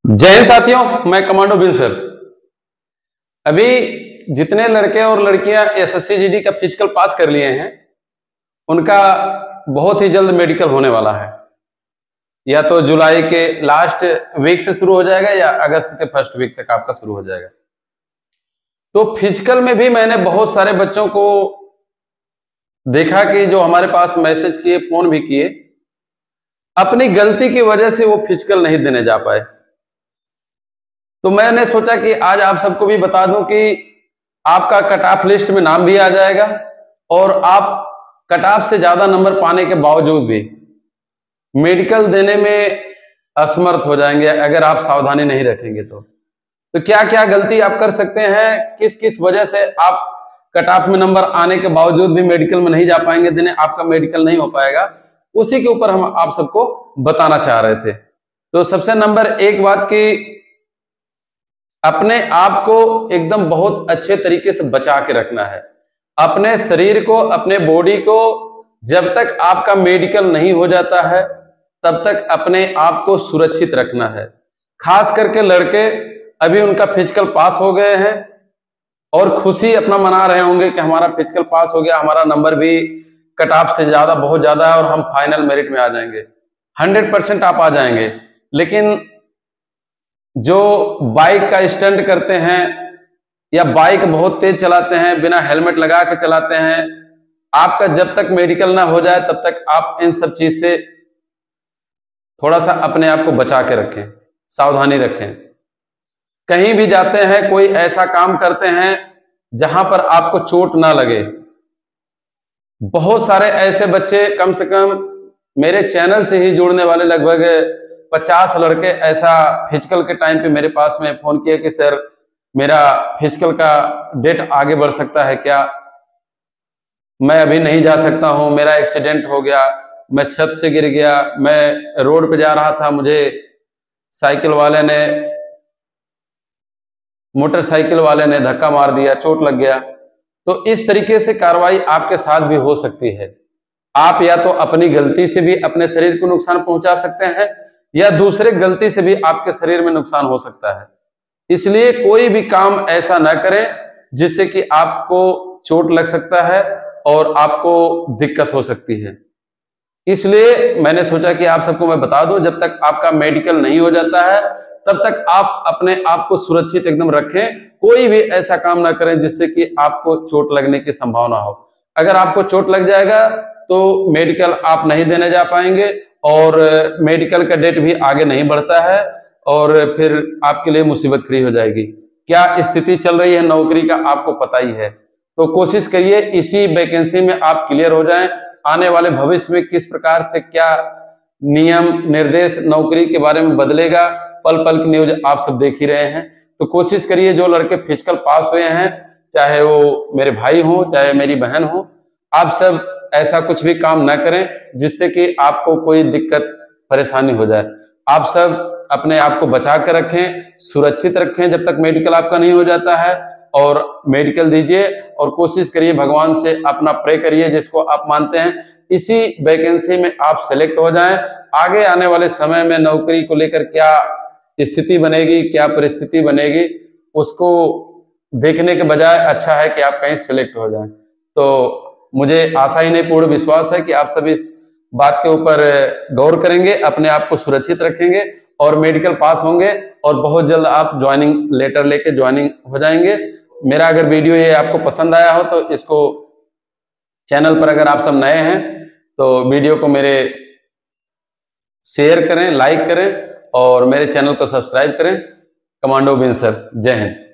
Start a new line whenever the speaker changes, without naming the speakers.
जय हिंद साथियों, मैं कमांडो बिन सर। अभी जितने लड़के और लड़कियां एसएससी जीडी का फिजिकल पास कर लिए हैं, उनका बहुत ही जल्द मेडिकल होने वाला है। या तो जुलाई के लास्ट वीक से शुरू हो जाएगा या अगस्त के फर्स्ट वीक तक आपका शुरू हो जाएगा। तो फिजिकल में भी मैंने बहुत सारे बच्चों को देखा कि जो हमारे पास मैसेज किए, फोन भी किए, अपनी गलती की वजह से वो फिजिकल नहीं देने जा पाए। तो मैंने सोचा कि आज आप सबको भी बता दूं कि आपका कट ऑफ लिस्ट में नाम भी आ जाएगा और आप कट ऑफ से ज्यादा नंबर पाने के बावजूद भी मेडिकल देने में असमर्थ हो जाएंगे अगर आप सावधानी नहीं रखेंगे। तो क्या क्या गलती आप कर सकते हैं, किस किस वजह से आप कट ऑफ में नंबर आने के बावजूद भी मेडिकल में नहीं जा पाएंगे, देने आपका मेडिकल नहीं हो पाएगा, उसी के ऊपर हम आप सबको बताना चाह रहे थे। तो सबसे नंबर एक बात की, अपने आप को एकदम बहुत अच्छे तरीके से बचा के रखना है। अपने शरीर को, अपने बॉडी को जब तक आपका मेडिकल नहीं हो जाता है तब तक अपने आप को सुरक्षित रखना है। खास करके लड़के अभी उनका फिजिकल पास हो गए हैं और खुशी अपना मना रहे होंगे कि हमारा फिजिकल पास हो गया, हमारा नंबर भी कट ऑफ से ज्यादा बहुत ज्यादा है और हम फाइनल मेरिट में आ जाएंगे। 100% आप आ जाएंगे। लेकिन जो बाइक का स्टंट करते हैं या बाइक बहुत तेज चलाते हैं, बिना हेलमेट लगा के चलाते हैं, आपका जब तक मेडिकल ना हो जाए तब तक आप इन सब चीज से थोड़ा सा अपने आप को बचा के रखें, सावधानी रखें। कहीं भी जाते हैं, कोई ऐसा काम करते हैं जहां पर आपको चोट ना लगे। बहुत सारे ऐसे बच्चे, कम से कम मेरे चैनल से ही जुड़ने वाले लगभग 50 लड़के ऐसा फिजिकल के टाइम पे मेरे पास में फोन किया कि सर मेरा फिजिकल का डेट आगे बढ़ सकता है क्या, मैं अभी नहीं जा सकता हूं, मेरा एक्सीडेंट हो गया, मैं छत से गिर गया, मैं रोड पे जा रहा था, मुझे मोटरसाइकिल वाले ने धक्का मार दिया, चोट लग गया। तो इस तरीके से कार्रवाई आपके साथ भी हो सकती है। आप या तो अपनी गलती से भी अपने शरीर को नुकसान पहुंचा सकते हैं या दूसरे गलती से भी आपके शरीर में नुकसान हो सकता है। इसलिए कोई भी काम ऐसा ना करें जिससे कि आपको चोट लग सकता है और आपको दिक्कत हो सकती है। इसलिए मैंने सोचा कि आप सबको मैं बता दूं, जब तक आपका मेडिकल नहीं हो जाता है तब तक आप अपने आप को सुरक्षित एकदम रखें। कोई भी ऐसा काम ना करें जिससे कि आपको चोट लगने की संभावना हो। अगर आपको चोट लग जाएगा तो मेडिकल आप नहीं देने जा पाएंगे और मेडिकल का डेट भी आगे नहीं बढ़ता है और फिर आपके लिए मुसीबत खड़ी हो जाएगी। क्या स्थिति चल रही है नौकरी का आपको पता ही है। तो कोशिश करिए इसी वैकेंसी में आप क्लियर हो जाएं। आने वाले भविष्य में किस प्रकार से क्या नियम निर्देश नौकरी के बारे में बदलेगा, पल पल की न्यूज आप सब देख ही रहे हैं। तो कोशिश करिए, जो लड़के फिजिकल पास हुए हैं, चाहे वो मेरे भाई हो चाहे मेरी बहन हो, आप सब ऐसा कुछ भी काम ना करें जिससे कि आपको कोई दिक्कत परेशानी हो जाए। आप सब अपने आप को बचा कर रखें, सुरक्षित रखें जब तक मेडिकल आपका नहीं हो जाता है, और मेडिकल दीजिए और कोशिश करिए, भगवान से अपना प्रे करिए जिसको आप मानते हैं, इसी वैकेंसी में आप सेलेक्ट हो जाएं। आगे आने वाले समय में नौकरी को लेकर क्या स्थिति बनेगी, क्या परिस्थिति बनेगी, उसको देखने के बजाय अच्छा है कि आप कहीं सेलेक्ट हो जाएं। तो मुझे आशा ही नहीं, पूर्ण विश्वास है कि आप सब इस बात के ऊपर गौर करेंगे, अपने आप को सुरक्षित रखेंगे और मेडिकल पास होंगे और बहुत जल्द आप ज्वाइनिंग लेटर लेके ज्वाइनिंग हो जाएंगे। मेरा अगर वीडियो ये आपको पसंद आया हो तो इसको, चैनल पर अगर आप सब नए हैं तो वीडियो को मेरे शेयर करें, लाइक करें और मेरे चैनल को सब्सक्राइब करें। कमांडो बिन सर, जय हिंद।